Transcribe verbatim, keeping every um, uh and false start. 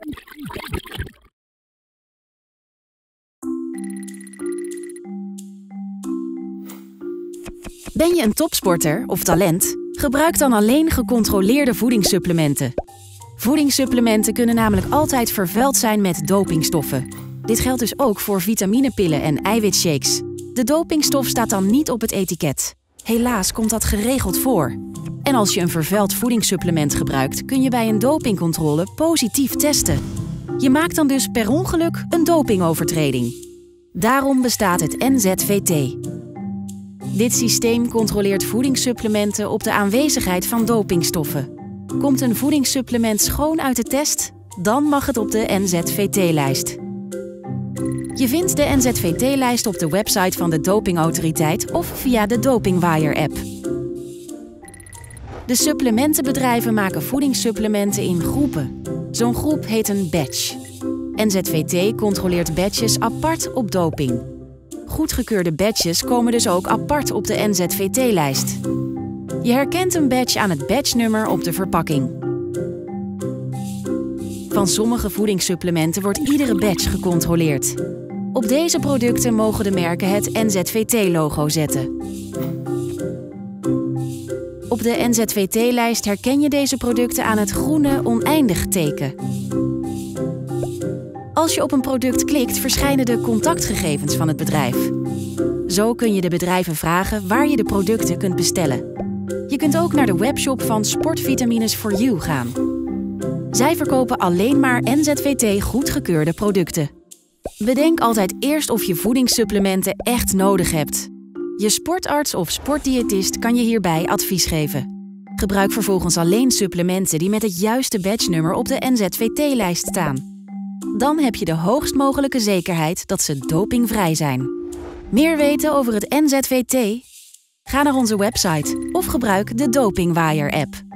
Ben je een topsporter of talent? Gebruik dan alleen gecontroleerde voedingssupplementen. Voedingssupplementen kunnen namelijk altijd vervuild zijn met dopingstoffen. Dit geldt dus ook voor vitaminepillen en eiwitshakes. De dopingstof staat dan niet op het etiket. Helaas komt dat geregeld voor. En als je een vervuild voedingssupplement gebruikt, kun je bij een dopingcontrole positief testen. Je maakt dan dus per ongeluk een dopingovertreding. Daarom bestaat het N Z V T. Dit systeem controleert voedingssupplementen op de aanwezigheid van dopingstoffen. Komt een voedingssupplement schoon uit de test? Dan mag het op de N Z V T-lijst. Je vindt de N Z V T-lijst op de website van de Dopingautoriteit of via de Dopingwire-app. De supplementenbedrijven maken voedingssupplementen in groepen. Zo'n groep heet een batch. N Z V T controleert batches apart op doping. Goedgekeurde badges komen dus ook apart op de N Z V T-lijst. Je herkent een badge aan het badgenummer op de verpakking. Van sommige voedingssupplementen wordt iedere badge gecontroleerd. Op deze producten mogen de merken het N Z V T-logo zetten. Op de N Z V T-lijst herken je deze producten aan het groene oneindig-teken. Als je op een product klikt, verschijnen de contactgegevens van het bedrijf. Zo kun je de bedrijven vragen waar je de producten kunt bestellen. Je kunt ook naar de webshop van Sportvitamines for You gaan. Zij verkopen alleen maar N Z V T goedgekeurde producten. Bedenk altijd eerst of je voedingssupplementen echt nodig hebt. Je sportarts of sportdiëtist kan je hierbij advies geven. Gebruik vervolgens alleen supplementen die met het juiste badgenummer op de N Z V T-lijst staan. Dan heb je de hoogst mogelijke zekerheid dat ze dopingvrij zijn. Meer weten over het N Z V T? Ga naar onze website of gebruik de Dopingwire-app.